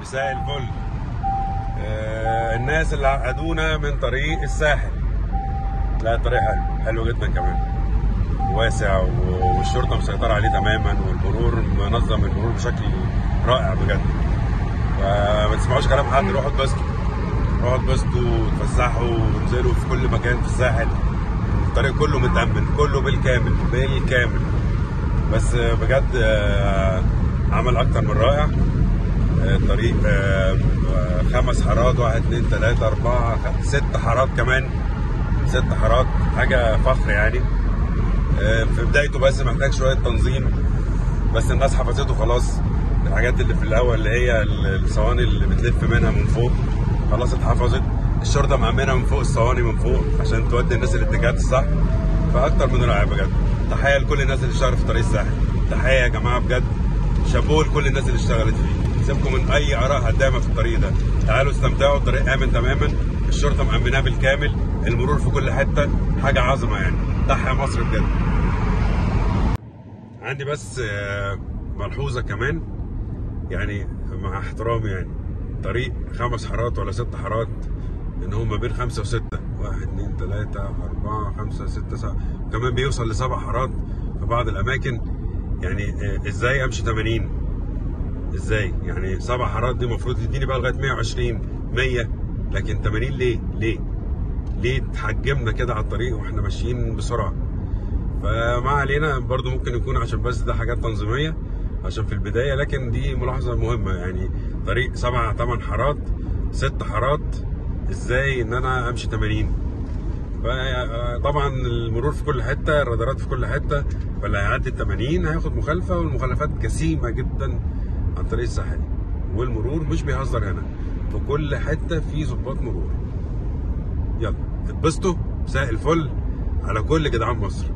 مساء الفل. الناس اللي عقدونا من طريق الساحل، لا الطريق حلو جدا كمان، واسع والشرطه مسيطره عليه تماما، والمرور منظم المرور بشكل رائع بجد. فما تسمعوش كلام حد، روحوا اتبسطوا وتفسحوا وانزلوا في كل مكان في الساحل. الطريق كله متأمن، كله بالكامل. بس بجد عمل اكتر من رائع. الطريق 5 حارات، 1 2 3 4 6 حارات كمان، 6 حارات، حاجه فخر يعني. في بدايته بس محتاج شويه تنظيم، بس الناس حفظته خلاص. الحاجات اللي في الاول اللي هي الصواني اللي بتلف منها من فوق خلاص اتحفظت. الشرطه مأمنه من فوق الصواني من فوق عشان تودي الناس الاتجاهات الصح. فاكتر من رائع بجد. تحيه لكل الناس اللي اشتغلت في طريق الساحل، تحيه يا جماعه بجد، شابوه لكل الناس اللي اشتغلت فيه. سيبكم من اي اراء هدامه في الطريق ده، تعالوا استمتعوا. الطريق امن تماما، الشرطه مأمناه بالكامل، المرور في كل حته، حاجه عظمه يعني. تحيا مصر بجد. عندي بس ملحوظه كمان، يعني مع احترامي، يعني طريق 5 حارات ولا 6 حارات، ان هم ما بين 5 و6، 1 2 3 4 5 6 7، كمان بيوصل ل7 حارات في بعض الاماكن. يعني ازاي امشي 80؟ ازاي يعني 7 حارات دي المفروض تديني بقى لغايه 120 100، لكن 80 ليه تحجمنا كده على الطريق واحنا ماشيين بسرعه؟ فما علينا، برضو ممكن يكون عشان بس ده حاجات تنظيميه عشان في البدايه، لكن دي ملاحظه مهمه. يعني طريق 7 8 حارات 6 حارات، ازاي ان انا امشي 80؟ فطبعا المرور في كل حته، الرادارات في كل حته، فاللي هيعدي ال 80 هياخد مخالفه، والمخالفات جسيمه جدا عن طريق الساحلي. والمرور مش بيهزر هنا، في كل حته في ضباط مرور. يلا اتبسطوا، مساء الفل على كل جدعان مصر.